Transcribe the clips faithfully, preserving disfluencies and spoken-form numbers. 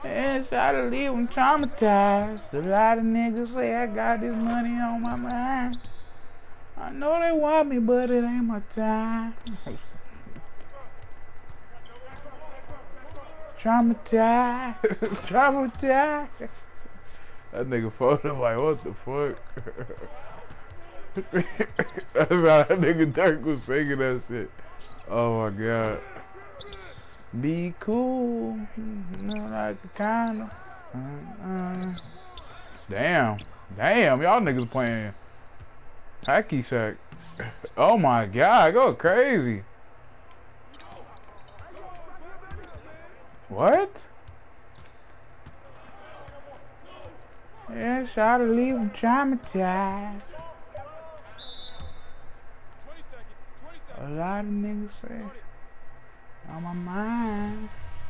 And try to leave them traumatized. A lot of niggas say I got this money on my mind. I know they want me, but it ain't my time. Traumatized. Traumatized. That nigga phoned up like, what the fuck? That's how that nigga Dirk was singing that shit. Oh my god. Be cool. Not like the kind of. Uh, uh. Damn. Damn, y'all niggas playing hacky sack. Oh my god, go crazy. What? Yeah, try to leave them traumatized. A lot of niggas say on my mind.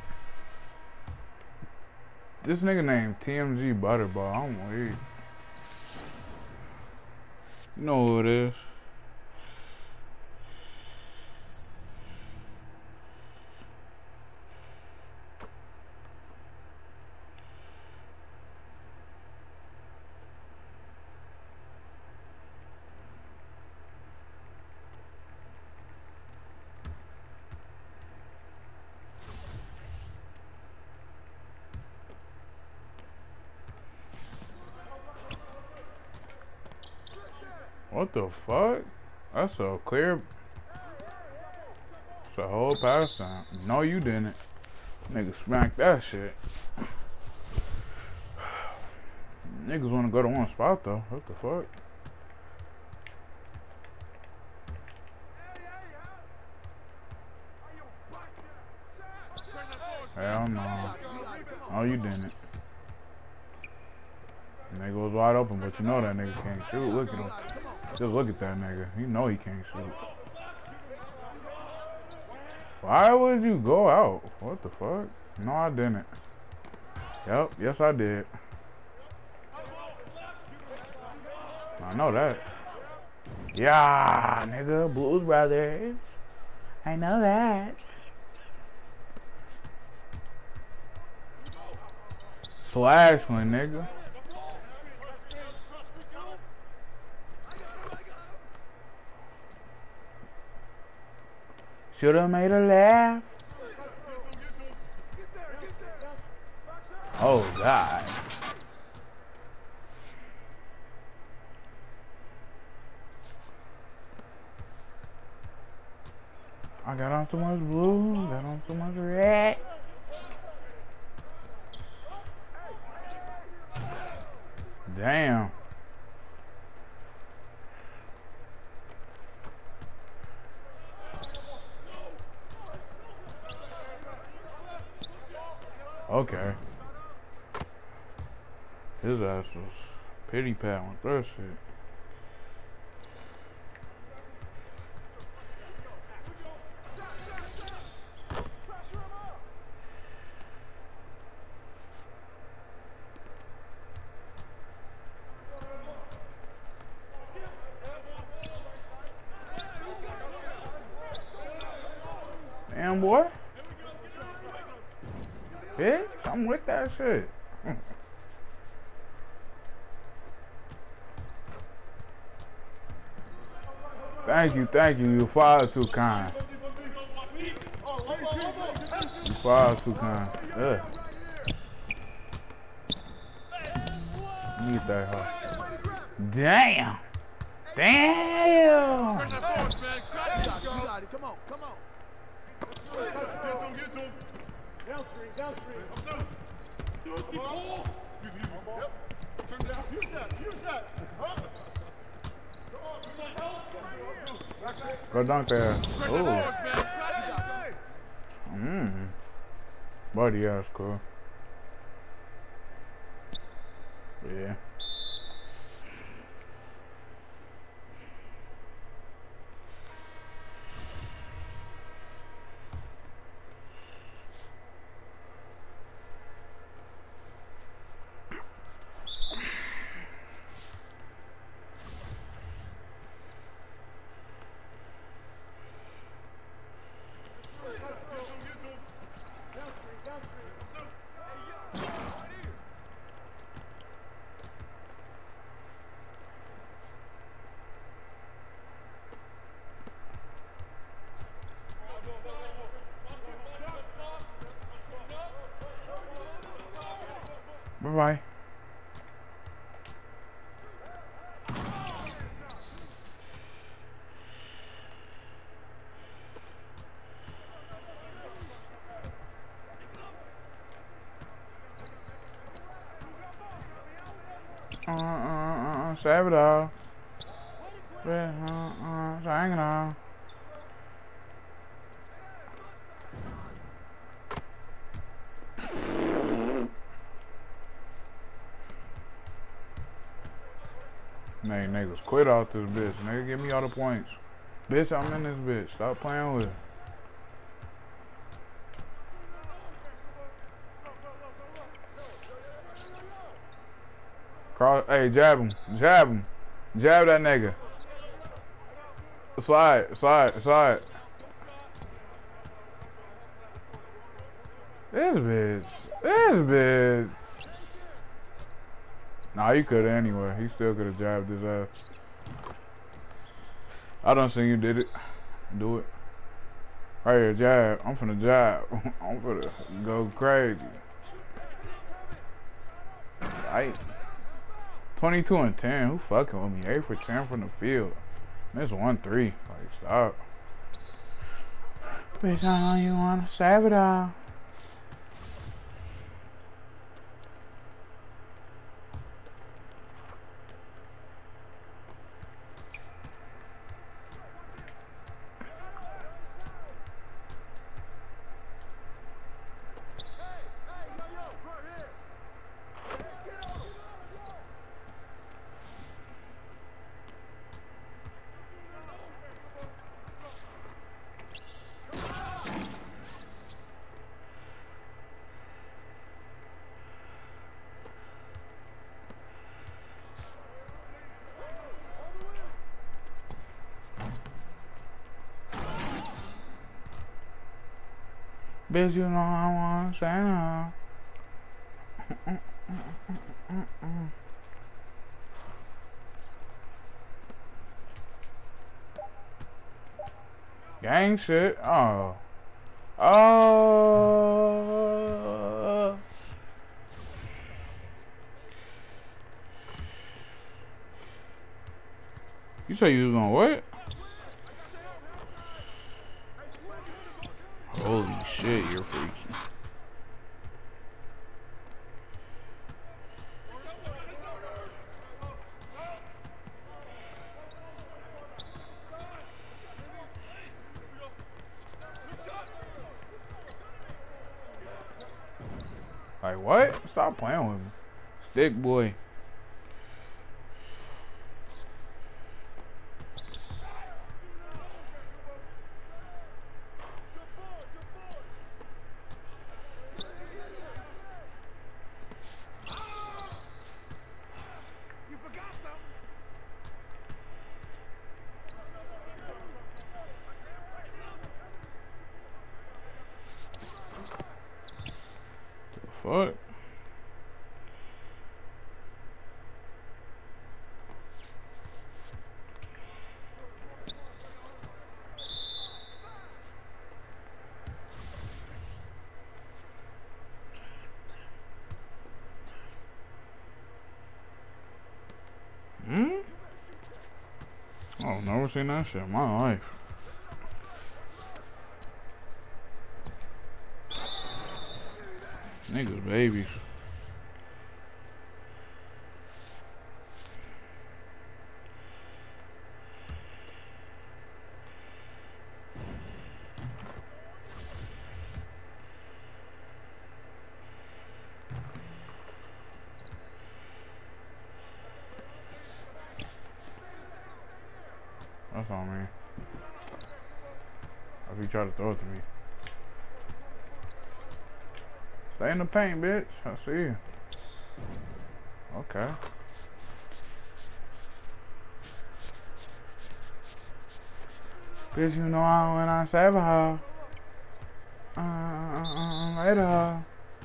This nigga named T M G Butterball. I'm weird. You know who it is. What the fuck? That's a clear. It's a whole pass down. No, you didn't. Nigga smacked that shit. Niggas wanna go to one spot though. What the fuck? Hell no. No, you didn't. Nigga was wide open, but you know that nigga can't shoot. Look at him. Just look at that nigga. You know he can't shoot. Why would you go out? What the fuck? No, I didn't. Yep, yes I did. I know that. Yeah, nigga, Blues Brothers. I know that. Slash one, nigga. Shoulda made her laugh. Oh God. I got on too much blue, got on too much red. Damn. Okay. His ass was pity pat with that shit. Damn, boy. Bitch, I'm with that shit. Thank you, thank you. Your father too kind. Your father too kind. Ugh. Need that hoe. Damn. Damn. Come on, come on. Downstream, downstream. Use that, use that. Go dunk there. Ooh. Mmm. Buddy ass cool. Yeah. Bye-bye. Uh, uh, uh, uh, save it all. Yeah, uh, uh, hang it on. Man, niggas quit off this bitch. Nigga, give me all the points. Bitch, I'm in this bitch. Stop playing with it. Cross, hey, jab him. Jab him. Jab that nigga. Slide, slide, slide. This bitch. This bitch. Nah, he could have anyway. He still could have jabbed his ass. I don't think you did it. Do it. Right here, jab. I'm finna jab. I'm finna go crazy. Right. twenty-two and ten. Who fucking with me? eight for ten from the field. That's one three. Like, stop. Bitch, I know you wanna save it all. Bitch, you know I wanna say no. Gang shit. Oh. Oh. You say you was gonna what? Holy shit, you're freaky. Like what? Stop playing with me. Stick boy. What? Hmm? I've never seen that shit in my life. Niggas babies. That's all, man. If he try to throw it to me. Stay in the paint, bitch. I see you. Okay. Bitch, you know I when I save her. Uh, uh, uh, uh, later.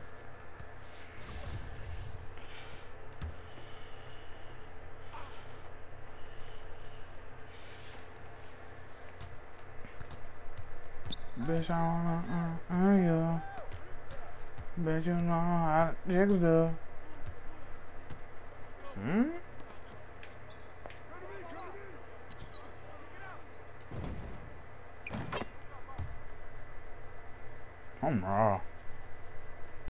Bitch, I wanna, uh, uh, yeah. Bitch, you know how chicks do. Hmm? I'm raw.